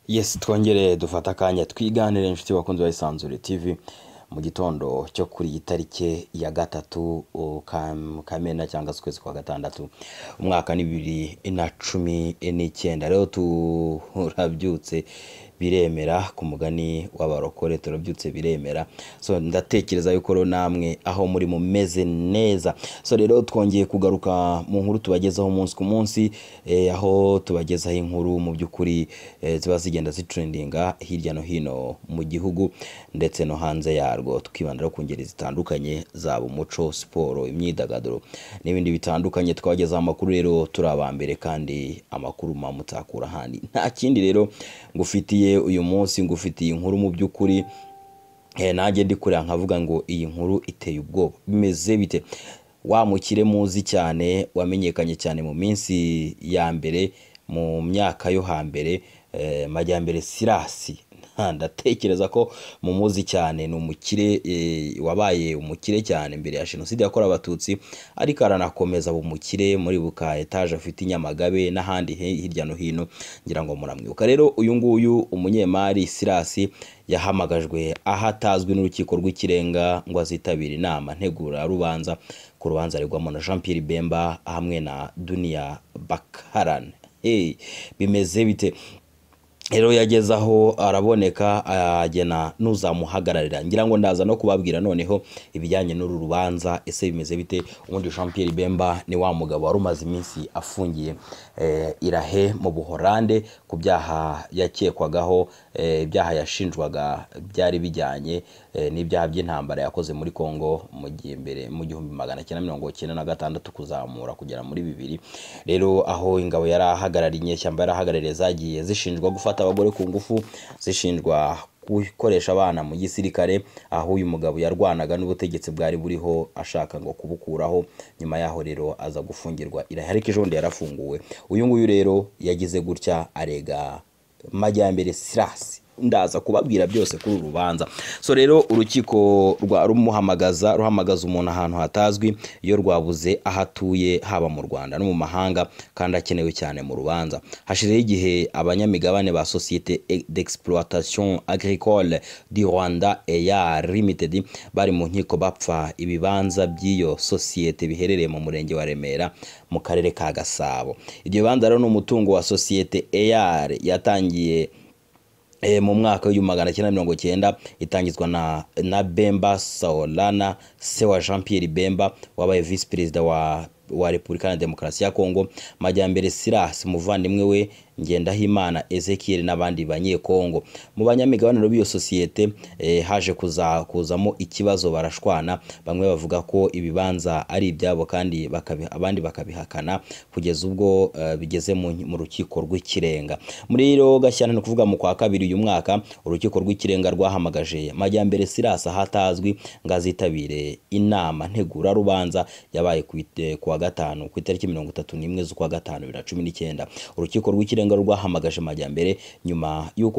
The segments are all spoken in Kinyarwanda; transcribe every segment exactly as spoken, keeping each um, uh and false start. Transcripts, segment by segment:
Yes, twongere dufata akanya twiganire inshuti bakunze ba Isanzure T V mu gitondo cyo kuri iyi tariki ya gatatu ukam- Kamena cyangwa se ukwezi kwa gatandatu umwaka ni bibiri na cumi n'icyenda. Rero turabyutse biremera ku mugani w'abarokore, turabyutse biremera. So ndatekereza yuko rero namwe aho muri mumeze neza. So rero twongeye kugaruka mu nkuru tubagezaho umunsi ku munsi, eh, aho tubagezaho inkuru mu by'ukuri eh, ziba zigenda zitrendinga hirya no hino mu gihugu ndetse no hanze yarwo, tukibandira ku ngeri zitandukanye zaba umuco, siporo, imyidagaduro n'ibindi bitandukanye. Twagezaho amakuru rero turabambere kandi amakuru mamutakura handi. Nta kindi rero ngufitiye uyu munsi, ngufitiye inkuru mu by'ukuri eh, nanjye ndi kurira nkavuga ngo iyi nkuru iteye ubwoba. Bimeze bite? Wa mukire muzi cyane wamenyekanye cyane mu minsi ya mbere, mu myaka yo hambere, eh, Majyambere Sirasi, ndatekereza ko mumuzi cyane. Ni umukire eh, wabaye umukire cyane mbere ya Jenoside yakorewe Abatutsi, ariko aranakomeza umukire muri buka etaje afite Inyamagabe n'ahandi hirya no hino, ngira ngo muramwibuka. Rero uyu nguyu umunyemari Sirasi yahamagajwe ahatazwi n'urukiko rw'ikirenga ngo azitabire inama ntegura rubanza ku rubanza aregwamo na Jean Pierre Bemba hamwe na Dunia Bakaran. Hey, bimeze bite? Rero yageze aho araboneka, agena n'uzamuhagararira. Ngira ngo ndaza no kubabwira noneho ibijyanye n'uru rubanza ese bimeze bite. Ubundi Jean Pierre Bemba ni wa mugabo wari umaze iminsi afungiye eh, irahe mu Buholande ku byaha yakekwagaho, eh, ibyaha yashinjwaga byari bijyanye eh, n'ibyaha by'intambara yakoze muri Kongo mu gihe mbere mu gihumbi magana cyenda mirongo cyenda na gatandatu kuzamura kugera muri bibiri. Rero aho ingabo yari ahagarariye, inyeshyamba yari ahagarariye zagiye zishinjwa gufata abagore ku ngufu, zishinjwa gukoresha abana mu gisirikare, aho uyu mugabo yarwanaga n'ubutegetsi bwari buriho ashaka ngo kubukuraho. Nyuma yaho rero aza gufungirwa irahe, ariko ejo bundi yarafunguwe. Uyu nguyu rero yagize gutya arega Majyambere Sirasi. Ndaza kubabwira byose kuri uru rubanza. So rero urukiko rwa rumuhamagaza ruhamagaza umuntu ahantu hatazwi iyo rwabuze ahatuye, haba mu Rwanda no mu mahanga, kandi akenewe cyane mu rubanza. Hashizeho igihe abanyamigabane ba Société d'Exploitation Agricole du Rwanda E A R Limited bari mu nkiko bapfa ibibanza by'iyo societe biherereye mu murenge wa Remera mu karere ka Gasabo. Ibyo bibanza rero n'umutungo wa Société E A R yatangiye E, mu mwaka w'igihumbi magana cyenda mirongo cyenda, itangizwa na na Bemba Saolana, se wa Jean Pierre Bemba wabaye vice perezida wa wa Repubulika ya Demokarasi ya Kongo. Majyambere Sirasi muvandimwe we Ngendahimana Ezekiel n'abandi banyekongo. Mu banyamigabane b'iyo societe eh, haje kuza kuzamo ikibazo, barashwana. Bamwe bavuga ko ibibanza ari ibyabo kandi bakabi, abandi bakabihakana, kugeza ubwo uh, bigeze mu, mu rukiko rw'ikirenga. Muri rero Gashyana no kuvuga mu kwa kabiri uyu mwaka, urukiko rw'ikirenga rwahamagaje Majyambere Sirasi ahatazwi ngazitabire inama ntegura rubanza yabaye ku kwa gatanu ku itariki mirongo itatu n'imwe z'ukwa gatanu bibiri na cumi n'icyenda. Urukiko rw'ikirenga rwahamagaje Majyambere nyuma yuko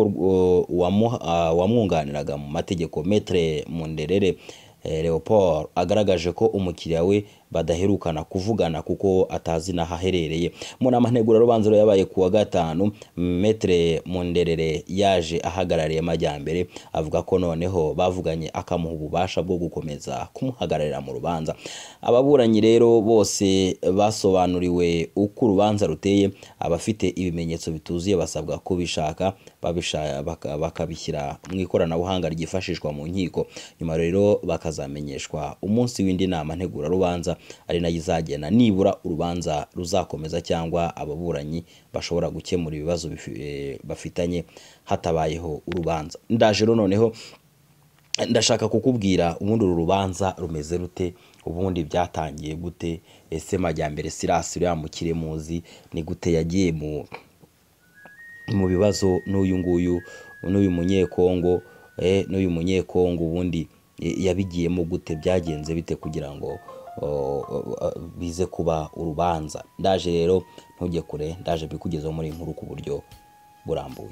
uh, wamwunganiraga mu mategeko Maître Munderere eh, Leopold agaragaje ko umukiriya we badaherukana kuvugana kuko atazi nahaherereye. Mu nama ntegura rubanza yabaye kuwa gatanu, Maître Munderere yaje ahagarariye Majyambere avuga ko noneho bavuganye akamuha ububasha bwo gukomeza kumuhagararira mu rubanza. Ababuranyi rero bose basobanuriwe uko urubanza ruteye, abafite ibimenyetso bituzuye basabwa kubishaka babishaka bakabishyira mu ikoranabuhanga ryifashishwa mu nkiko. Nyuma rero bakazamenyeshwa umunsi w'indi nama ntegura rubanza, ari nayo izagena nibura urubanza ruzakomeza cyangwa ababuranyi bashobora gukemura ibibazo bafitanye hatabayeho urubanza. Ndaje rero noneho ndashaka kukubwira ubundi uru rubanza rumeze rute, ubundi byatangiye gute, ese Majyambere Sirasi uriya mukire muzi ni gute yagiye mu mu bibazo n'uyu nguyu n'uyu munyekongo eh n'uyu munyekongo ubundi yabigiyemo gute, byagenze bite kugira ngo o, o, bize kuba urubanza. Ndaje rero ntujye kure, ndaje bikugezaho muri inkuru ku buryo burambuye.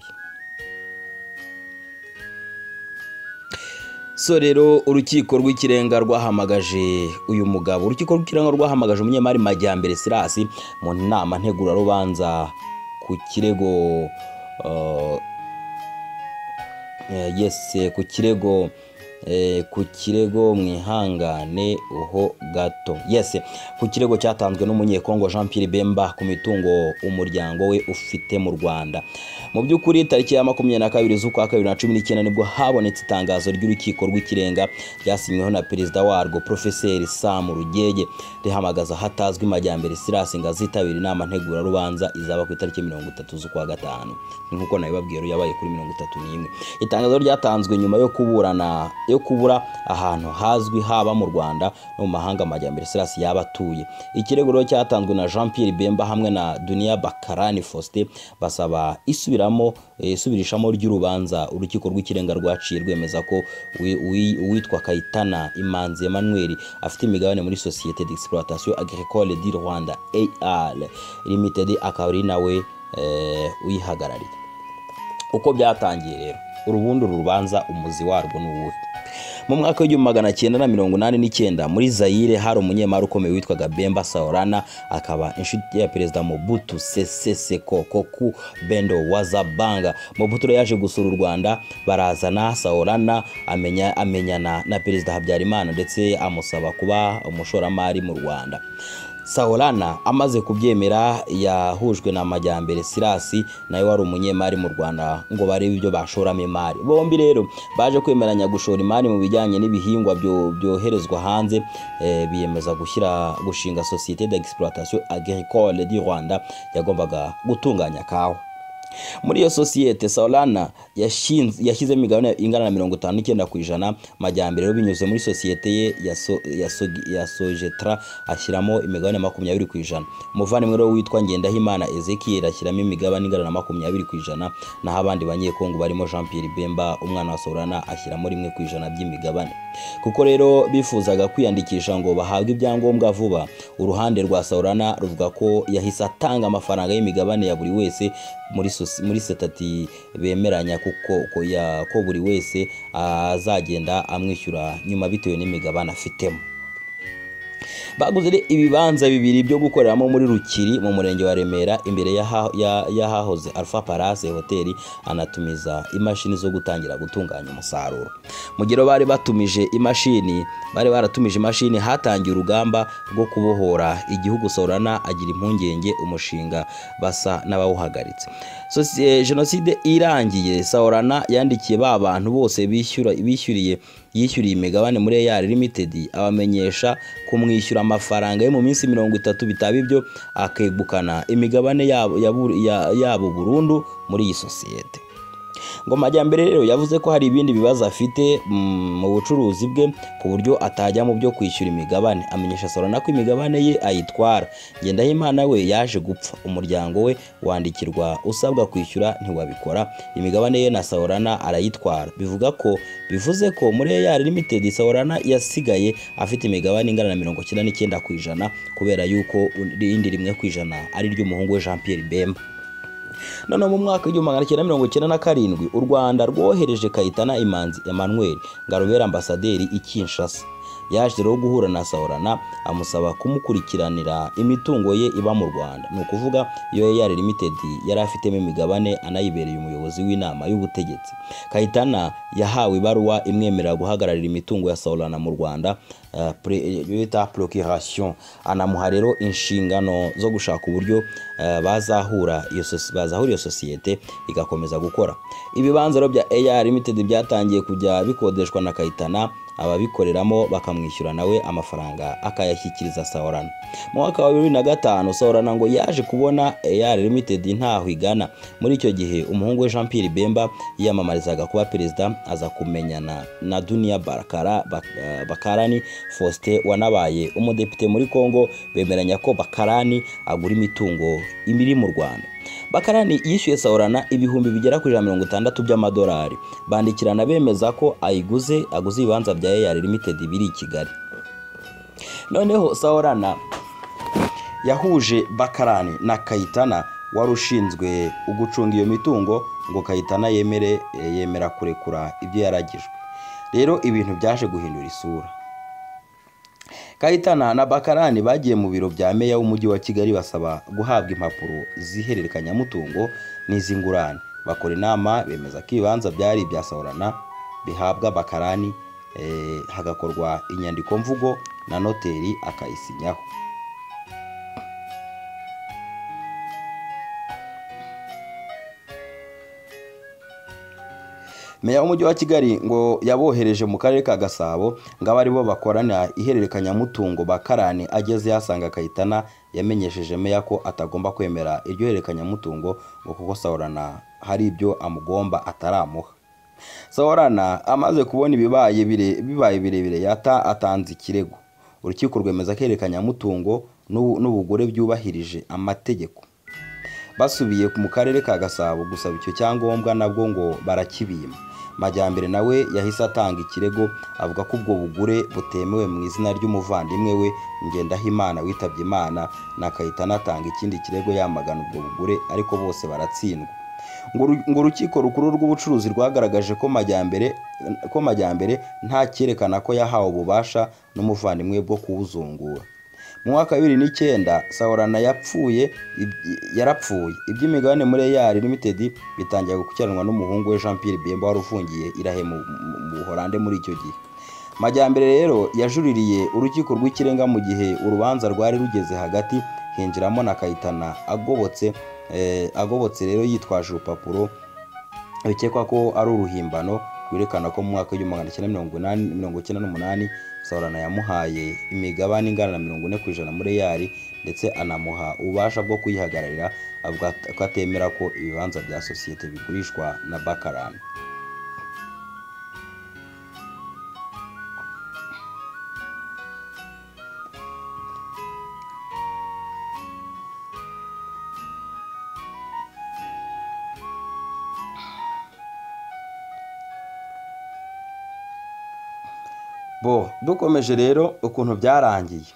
So rero urukiko rw'ikirenga rwahamagaje uyu mugabo urukiko rw'ikirenga rwahamagaje umunyemari Majyambere Sirasi mu nama ntegura rubanza ku kirego uh, eh, yes eh, ku kirego eh, ku kirego mwihangane uho gato yes ku kirego cyatanzwe n'umunyekongo Jean Pierre Bemba ku mitungo umuryango we ufite mu Rwanda. Mu by'ukuri tariki ya makumyabiri na kabiri z'ukwa kabiri na cumi n'icyenda nibwo habonetse itangazo ry'urukiko rw'ikirenga ryasinyweho na perezida warwo Professeur Sam Rugege rihamagaza hatazwi Majyambere Silas ngo azitabira inama ntegura rubanza izaba ku itariki mirongo itatu z'ukwa gatanu nkuko nabibabwiye yabaye kuri mirongo itatu n'imwe. Itangazo ryatanzwe nyuma yo kuburana yo kubura ahantu hazwi haba mu Rwanda no mu mahanga Majyambere Silas yabatuye. Ikirego rero cyatanzwe na Jean Pierre Bemba hamwe na Dunia Bakarani Faustin basaba isubiramo isubirishamo ry'urubanza urukiko rw'ikirenga rwaciye rwemeza ko uwitwa Kayitana Imanzi Emmanuel afite imigabane muri Société d'Exploitation Agricole du Rwanda A R Limited akaba ari nawe uyihagarariye. Uko byatangiye rero urubundi urubanza umuzi warwo n'uwuhe. Mu mwaka w'igihumbi magana cyenda na mirongo inani n'icyenda muri Zaire hari umunyemari ukomeye witwaga Bemba Saorana akaba inshuti ya perezida Mobutu Sese Seko Koku Bendo Wazabanga. Mobutu yaje gusura u Rwanda barazana Saorana amenya amenyana na perezida Habyarimana ndetse amusaba kuba umushoramari mu Rwanda. Saorana amaze kubyemera yahujwe na Majyambere Silas nawe wari umunyemari mu Rwanda ngo barebe ibyo bashoramo imari. Bombi rero baje kwemeranya gushora imari mu bijyanye n'ibihingwa byoherezwa hanze e, biyemeza gushyira gushinga Société d'Exploitation Agricole du Rwanda yagombaga gutunganya kawa. Muri iyo societe Saorana yashinze yashyize imigabane ingana na mirongo itanu n'icyenda ku ijana Majyambere binyuze muri societe ye ya so, ya, so, ya Sojetra ashyiramo imigabane makumyabiri ku ijana. Umuvandimwe rero witwa Ngendahimana Ezekiel ashyiramo imigabane ingana na makumyabiri ku ijana naho abandi banyekongo barimo Jean Pierre Bemba umwana wa Saorana ashyiramo rimwe ku ijana by'imigabane. Kuko rero bifuzaga kwiyandikisha ngo bahabwe ibyangombwa vuba, uruhande rwa Saorana ruvuga ko yahise atanga amafaranga y'imigabane ya buri wese muri muri setati bemeranya kuko ko ya ko buri wese azagenda amwishyura nyuma bitewe n'imigabane afitemo. Baguze ibibanza bibiri byo gukoreramo muri Rukiri mu murenge wa Remera imbere yahahoze ya Alpha Palace Hotel anatumiza imashini zo gutangira gutunganya umusaruro. Mugero bari batumije imashini bari baratumije imashini hatangiye urugamba rwo kubohora igihugu. Saorana agira impungenge umushinga basa n'abawuhagaritse. So jenoside irangiye Saorana yandikiye ba bantu bose bishyura bishyuriye yishyuriye imigabane muri A R Limited abamenyesha kumwishyura amafaranga yo mu minsi mirongo itatu bitaba ibyo akegukana imigabane yabo yabo burundu muri iyi societe. Ngo Majyambere rero yavuze ko hari ibindi bibazo afite mu bucuruzi bwe ku buryo atajya mu byo kwishyura imigabane. Amenyesha Saorana ko imigabane ye ayitwara. Ngendahimana we yaje gupfa, umuryango we wandikirwa usabwa kwishyura ntiwabikora, imigabane ye na Saorana arayitwara. Bivuga ko bivuze ko muri A R Limited Saorana yasigaye afite imigabane ingana na mirongo icyenda n'icyenda ku ijana kubera yuko irindi rimwe ku ijana ari ry'umuhungu we Jean Pierre Bemba. None mu mwaka w'igihumbi magana cyenda mirongo icyenda na karindwi u Rwanda rwohereje Kayitana Imanzi Emmanuel Ngarubera ambasaderi i Kinshasa. Yaje rero guhura na Saorana amusaba kumukurikiranira imitungo ye iba mu Rwanda. Ni ukuvuga iyo A R Limited yari afitemo imigabane anayibereye umuyobozi w'inama y'ubutegetsi. Kayitana yahawe ibaruwa imwemerera guhagararira imitungo ya Saorana mu Rwanda bita procuration. Anamuha rero inshingano zo gushaka uburyo uh, bazahura iyo bazahura iyo societe igakomeza gukora. Ibibanza rero bya A R Limited byatangiye kujya bikodeshwa na Kayitana, ababikoreramo bakamwishyura nawe amafaranga akayashyikiriza Saorana. Mu mwaka wa bibiri na gatanu Saorana ngo yaje kubona A R Limited ntaho igana. Muri icyo gihe umuhungu we Jean Pierre Bemba yiyamamarizaga kuba perezida aza kumenyana na Dunia Barakara Bakarani Faustin wanabaye umudepite muri Kongo. Bemeranya ko Bakarani agura imitungo imiri mu Rwanda. Bakarani yishyuye Saorana ibihumbi bigera kuri mirongo itandatu by'amadolari. Bandikirana bemeza ko ayiguze aguze ibibanza bya A R Limited biri i Kigali. Noneho Saorana yahuje Bakarani na Kayitana warushinzwe ugucunga iyo mitungo ngo Kayitana yemere yemera kurekura ibyo yaragijwe. Rero ibintu byaje guhindura isura. Kayitana na Bakarani bagiye mu biro bya meya w'umujyi wa Kigali basaba guhabwa impapuro zihererekanya mutungo n'izingurane. bakora inama bemeza ko ibibanza byari ibya Sahorana bihabwa Bakarani, eh, hagakorwa inyandiko mvugo na noteri akayisinyaho. Meya w'umujyi wa Kigali ngo yabohereje mu karere ka Gasabo ngo abari bo bakorana ihererekanya mutungo Bakarani ageze yasanga Kayitana yamenyesheje meya ko atagomba kwemera iryo hererekanya mutungo ngo kuko Sahorana hari ibyo amugomba ataramuha. Sahorana amaze kubona ibibaye bire bibaye birebire yata atanze ikirego. Urukiko rwemeza ko hererekanya mutungo n'ubugure byubahirije amategeko. Basubiye mu karere ka Gasabo gusaba icyo cyangombwa nabwo ngo barakibima. Majyambere nawe yahise atanga ikirego avuga ko ubwo bugure butemewe mu izina ry'umuvandimwe we Ngendahimana witabye Imana, na Kayitana atanga ikindi kirego yamagana ubwo bugure ariko bose baratsindwa. Ngo urukiko rukuru rw'ubucuruzi rwagaragaje ko Majyambere ko Majyambere nta cyerekana ko yahawe ububasha n'umuvandimwe bwo kuwuzungura. Mu mwaka wa bibiri n'icyenda Sahorana yapfuye yarapfuye iby'imigabane muri E A R Limited bitangiye gukurikiranwa n'umuhungu we Jean Pierre Bemba wari ufungiye Irahe mu Buholande muri icyo gihe. Majyambere rero yajuririye urukiko rw'ikirenga mu gihe urubanza rwari rugeze hagati, hinjiramo na Kayitana agobotse eh, agobotse rero yitwaje urupapuro bikekwa ko ari uruhimbano rwerekana ko mu mwaka w'igihumbi magana cyenda mirongo icyenda n'umunani Sahorana yamuhaye imigabane ingana na mirongo ine ku ijana muri E A R ndetse anamuha ububasha bwo kuyihagararira, avuga ko atemera ko ibibanza bya sosiyete bigurishwa na Bakarani. Bo dukomeje rero ukuntu byarangiye.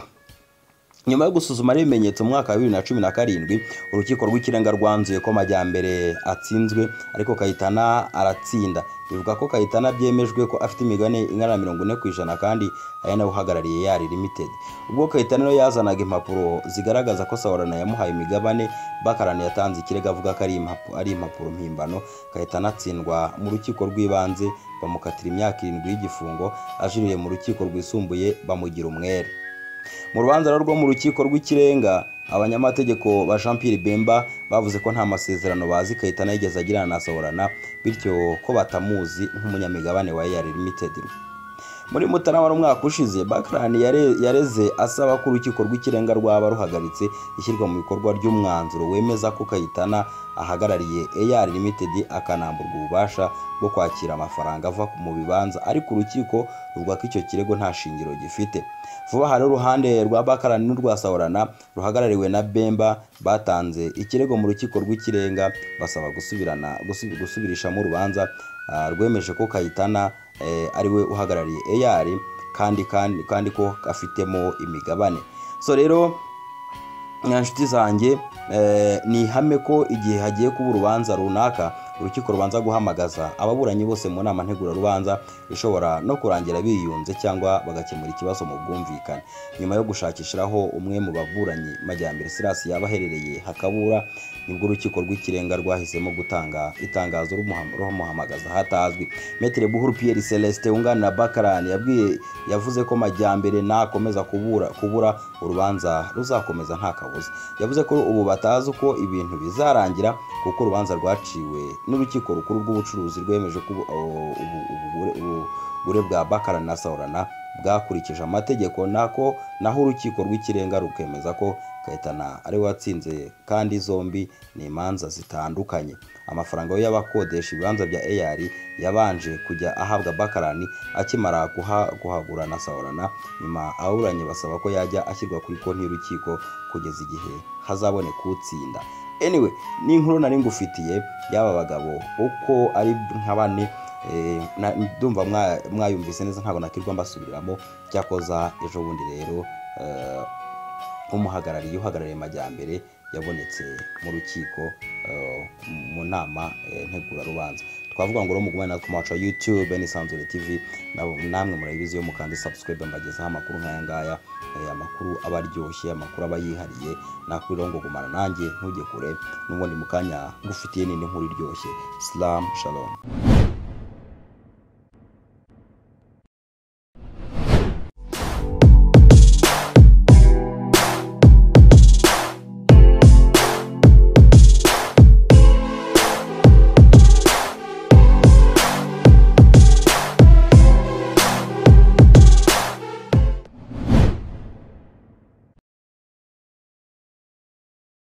Nyuma yo gusuzuma ibimenyetso mu mwaka wa bibiri na cumi na karindwi urukiko rw'ikirenga rwanzuye ko Majyambere atsinzwe ariko Kayitana aratsinda. Bivuga ko Kayitana byemejwe ko afite imigabane ingana na mirongo ine ku ijana kandi ari nawe uhagarariye E A R Limited. Ubwo Kayitana no yazanaga impapuro zigaragaza ko Sahorana yamuhaye imigabane, Bakarani yatanze ikirego avuga ko ari impapuro mpimbano. Kayitana atsindwa mu rukiko rw'ibanze bamukatira imyaka irindwi y'igifungo, ajuririye mu rukiko rwisumbuye bamugira umwere. Mu rubanza rwo mu rukiko rw'ikirenga abanyamategeko ba Jean Pierre Bemba bavuze ko nta masezerano bazi Kayitana yigeze agirana na Sahorana, bityo ko batamuzi nk'umunyamigabane wa E A R Limited. Muri Mutarama umwaka ushize Bakarani yareze asaba ko urukiko rw'ikirenga rwaba ruhagaritse ishyirwa mu bikorwa ry'umwanzuro wemeza ko Kayitana ahagarariye E A R Limited akanamburwa ububasha bwo kwakira amafaranga ava mu bibanza, ariko urukiko ruvuga ko icyo kirego nta shingiro gifite. Vuba hari uruhande rwa Bakarani n'urwa Sahorana ruhagarariwe na Bemba batanze ikirego mu rukiko rw'ikirenga basaba gusubirana gusubirishamo urubanza rwemeje ko Kayitana eh, ariwe uhagarariye E A R kandi kandi kandi ko afitemo imigabane. So rero inshuti zanjye eh, ni ihame ko igihe hagiye kuba urubanza runaka urukiko rubanza guhamagaza ababuranyi bose mu nama ntegura rubanza ishobora no kurangira biyunze cyangwa bagakemura ikibazo mu bwumvikane. Nyuma yo gushakishiraho umwe mu baburanyi Majyambere Silas yabaherereye hakabura, nibwo urukiko rw'ikirenga rwahisemo gutanga itangazo rumuhamagaza hatazwi. Maître Buhuru Pierre Celestin ungana Bakarani yabwiye yavuze ko Majyambere nakomeza kubura kubura urubanza ruzakomeza nta kabuza. Yavuze ko ubu batazi uko ibintu bizarangira kuko urubanza rwaciwe n'urukiko rukuru rw'ubucuruzi rwemeje ko ubugure bwa Bakarani na Sahorana bwakurikije amategeko, nako naho urukiko rw'ikirenga rukemeza ko Kayitana ari watsinze kandi zombi ni imanza zitandukanye. Amafaranga y'abakodesha ibibanza bya E A R yabanje kujya ahabwa Bakarani akimara kuhagura na Sahorana, nyuma aburanye basaba ko yajya ashyirwa kuri konti y'urukiko kugeza igihe hazabone kutsinda. Anyway, ni inkuru nari ngufitiye y'aba bagabo uko ari nka bane. Eh, ndumva mwayumvise neza ntabwo nakirwa mbasubiramo. Cyakoza ejo bundi rero uh, umuhagarariye uhagarariye Majyambere yabonetse mu rukiko uh, mu nama uh, ntegura rubanza. twavuga ngo mugumane natwe ku YouTube n'Isanzure T V, namwe murabizi yo mukandi subscribe mbagezaho amakuru nk'aya ngaya, amakuru aba aryoshye, amakuru aba yihariye, nakuri ngo gumana nanjye ntujye kure, n'ubundi mukanya gufitiye n'indi nkuru iryoshye. Salam shalom.